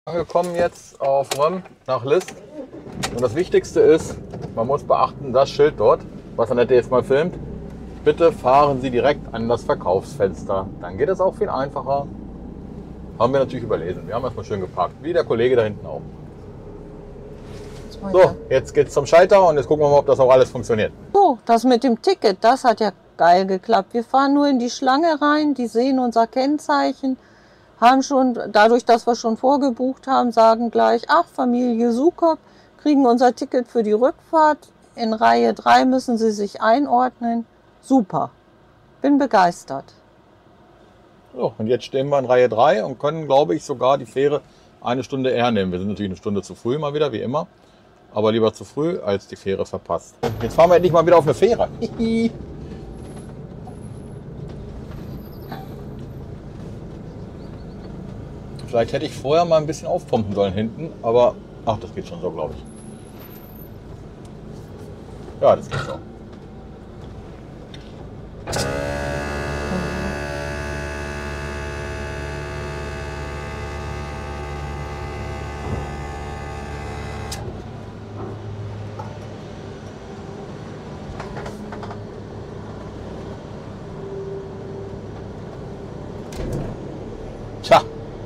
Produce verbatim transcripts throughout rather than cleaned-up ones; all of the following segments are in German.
Angekommen jetzt auf Röm nach List. Und das Wichtigste ist, man muss beachten, das Schild dort, was Annette jetzt mal filmt. Bitte fahren Sie direkt an das Verkaufsfenster. Dann geht es auch viel einfacher. Haben wir natürlich überlesen. Wir haben erstmal schön geparkt. Wie der Kollege da hinten auch. So, jetzt geht's zum Schalter und jetzt gucken wir mal, ob das auch alles funktioniert. So, das mit dem Ticket, das hat ja geil geklappt. Wir fahren nur in die Schlange rein, die sehen unser Kennzeichen, haben schon, dadurch, dass wir schon vorgebucht haben, sagen gleich, ach, Familie Sukop, kriegen unser Ticket für die Rückfahrt. In Reihe drei müssen sie sich einordnen. Super. Bin begeistert. So, und jetzt stehen wir in Reihe drei und können, glaube ich, sogar die Fähre eine Stunde eher nehmen. Wir sind natürlich eine Stunde zu früh mal wieder, wie immer. Aber lieber zu früh, als die Fähre verpasst. Jetzt fahren wir endlich mal wieder auf eine Fähre. Vielleicht hätte ich vorher mal ein bisschen aufpumpen sollen hinten, aber ach, das geht schon so, glaube ich. Ja, das geht so. Tja.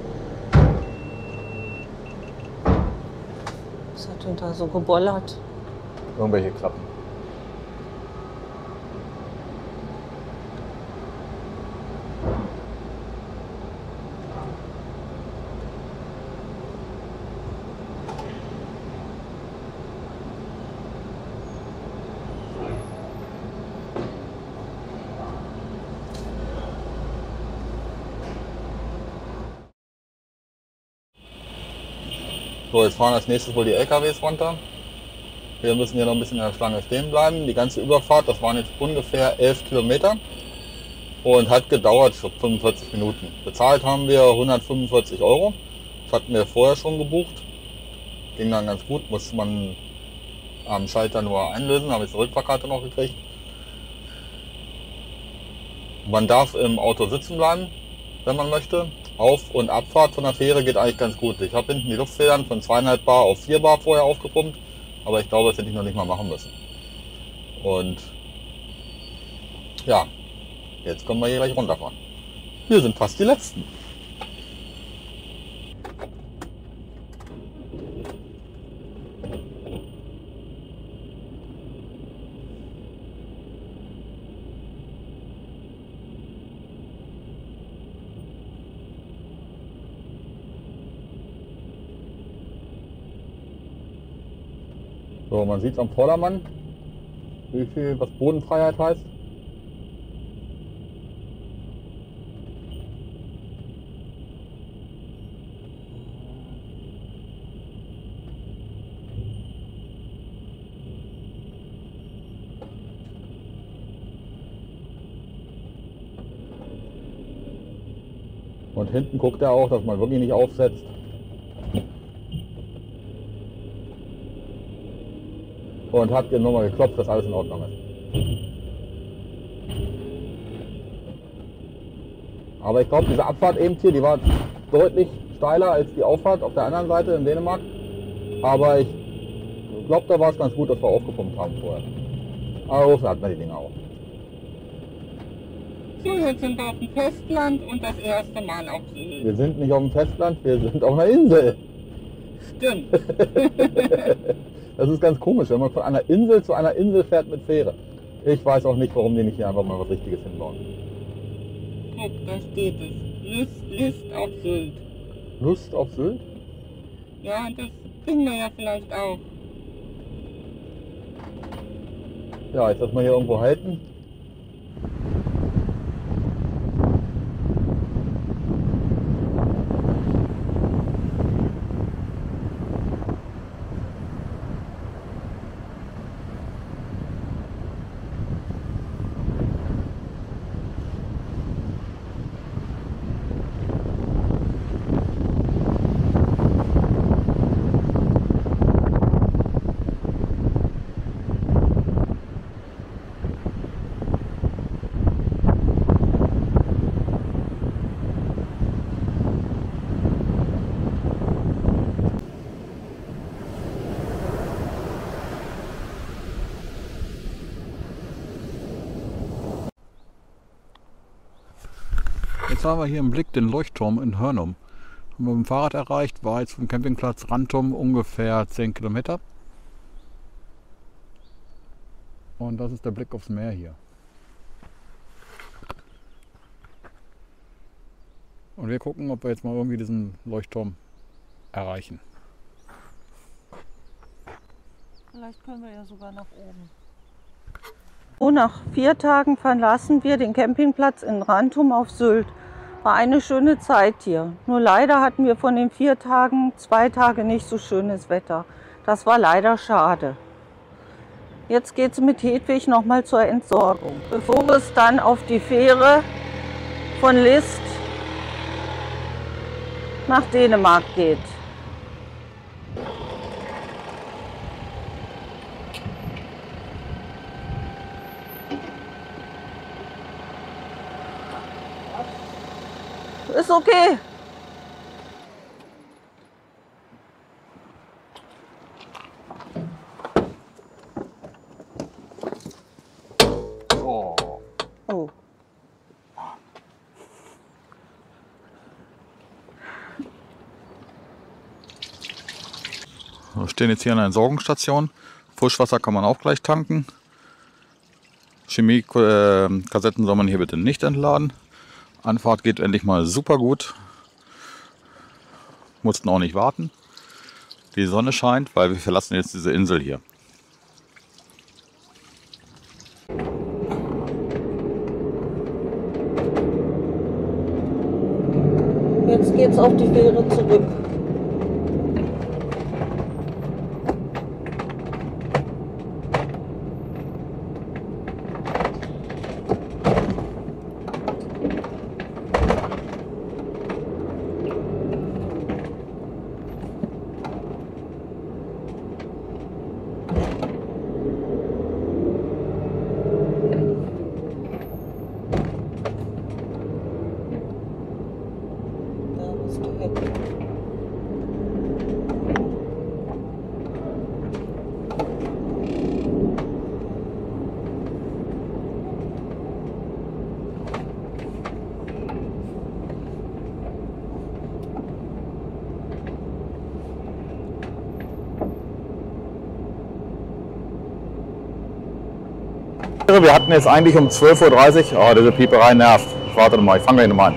Was hat denn da so gebollert? Irgendwelche Klappen. So, jetzt fahren als nächstes wohl die L K Ws runter. Wir müssen hier noch ein bisschen in der Schlange stehen bleiben. Die ganze Überfahrt, das waren jetzt ungefähr elf Kilometer und hat gedauert für fünfundvierzig Minuten. Bezahlt haben wir hundertfünfundvierzig Euro. Das hatten wir vorher schon gebucht. Ging dann ganz gut, musste man am Schalter nur einlösen, habe ich eine Rückfahrkarte noch gekriegt. Man darf im Auto sitzen bleiben, wenn man möchte. Auf- und Abfahrt von der Fähre geht eigentlich ganz gut. Ich habe hinten die Luftfedern von zweieinhalb Bar auf vier Bar vorher aufgepumpt, aber ich glaube, das hätte ich noch nicht mal machen müssen. Und ja, jetzt können wir hier gleich runterfahren. Wir sind fast die Letzten. So, man sieht es am Vordermann, wie viel was Bodenfreiheit heißt. Und hinten guckt er auch, dass man wirklich nicht aufsetzt. Und hat nochmal geklopft, dass alles in Ordnung ist. Aber ich glaube, diese Abfahrt eben hier, die war deutlich steiler als die Auffahrt auf der anderen Seite in Dänemark. Aber ich glaube, da war es ganz gut, dass wir aufgepumpt haben vorher. Aber so hat man die Dinger auch. So, jetzt sind wir auf dem Festland und das erste Mal auf Sylt. Wir sind nicht auf dem Festland, wir sind auf einer Insel. Stimmt. Das ist ganz komisch, wenn man von einer Insel zu einer Insel fährt mit Fähre. Ich weiß auch nicht, warum die nicht hier einfach mal was Richtiges hinbauen. Guck, da steht es. Lust, Lust auf Sylt. Lust auf Sylt? Ja, das kriegen wir ja vielleicht auch. Ja, jetzt lassen wir hier irgendwo halten. Jetzt haben wir hier im Blick den Leuchtturm in Hörnum. Haben wir mit dem Fahrrad erreicht, war jetzt vom Campingplatz Rantum ungefähr zehn Kilometer. Und das ist der Blick aufs Meer hier. Und wir gucken, ob wir jetzt mal irgendwie diesen Leuchtturm erreichen. Vielleicht können wir ja sogar nach oben. So, nach vier Tagen verlassen wir den Campingplatz in Rantum auf Sylt. War eine schöne Zeit hier. Nur leider hatten wir von den vier Tagen zwei Tage nicht so schönes Wetter. Das war leider schade. Jetzt geht es mit Hedwig nochmal zur Entsorgung, bevor es dann auf die Fähre von List nach Dänemark geht. Ist okay. Oh. Oh. Wir stehen jetzt hier an der Entsorgungsstation. Frischwasser kann man auch gleich tanken. Chemiekassetten soll man hier bitte nicht entladen. Anfahrt geht endlich mal super gut. Mussten auch nicht warten. Die Sonne scheint, weil wir verlassen jetzt diese Insel hier. Jetzt geht's auf die Fähre zurück. Wir hatten jetzt eigentlich um zwölf Uhr dreißig, oh, diese Pieperei nervt. Ich warte mal, ich fange gleich nochmal an.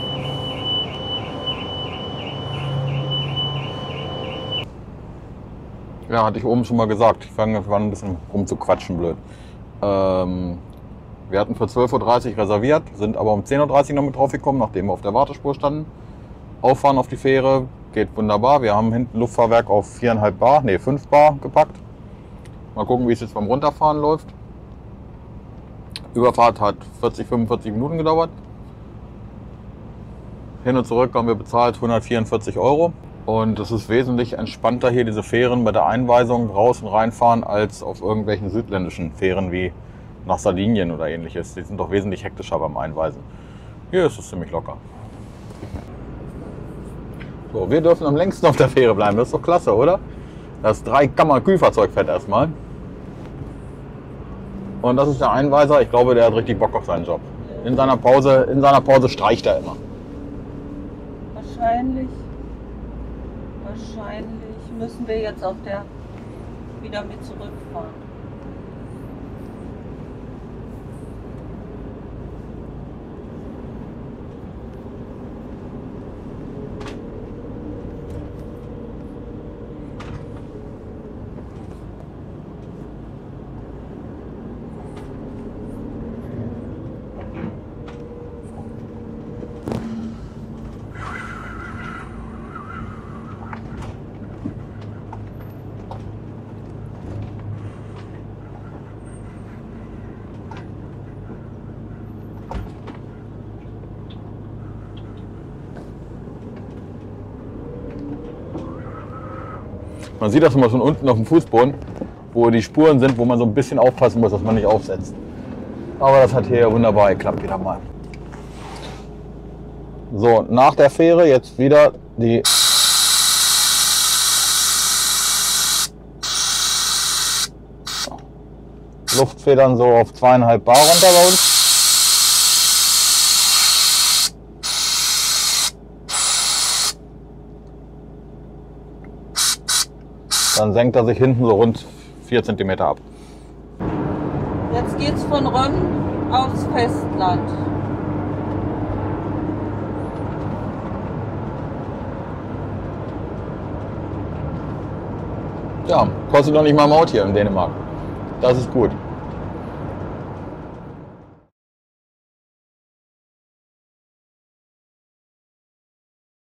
Ja, hatte ich oben schon mal gesagt. Ich fange an, ein bisschen rumzuquatschen, blöd. Ähm, wir hatten für zwölf Uhr dreißig reserviert, sind aber um zehn Uhr dreißig noch mit drauf gekommen, nachdem wir auf der Wartespur standen. Auffahren auf die Fähre, geht wunderbar. Wir haben hinten Luftfahrwerk auf vier Komma fünf Bar, nee fünf Bar gepackt. Mal gucken, wie es jetzt beim Runterfahren läuft. Überfahrt hat vierzig, fünfundvierzig Minuten gedauert. Hin und zurück haben wir bezahlt hundertvierundvierzig Euro. Und es ist wesentlich entspannter hier, diese Fähren bei der Einweisung raus und reinfahren, als auf irgendwelchen südländischen Fähren wie nach Sardinien oder ähnliches. Die sind doch wesentlich hektischer beim Einweisen. Hier ist es ziemlich locker. So, wir dürfen am längsten auf der Fähre bleiben. Das ist doch klasse, oder? Das drei Kammer Kühlfahrzeug fährt erstmal. Und das ist der Einweiser. Ich glaube, der hat richtig Bock auf seinen Job. In seiner Pause, in seiner Pause streicht er immer. Wahrscheinlich, wahrscheinlich müssen wir jetzt auf der wieder mit zurückfahren. Man sieht das immer schon unten auf dem Fußboden, wo die Spuren sind, wo man so ein bisschen aufpassen muss, dass man nicht aufsetzt. Aber das hat hier wunderbar geklappt wieder mal. So, nach der Fähre jetzt wieder die Luftfedern so auf zweieinhalb Bar runter bei uns. Dann senkt er sich hinten so rund vier Zentimeter ab. Jetzt geht's von Rönn aufs Festland. Ja, kostet noch nicht mal Maut hier in Dänemark. Das ist gut.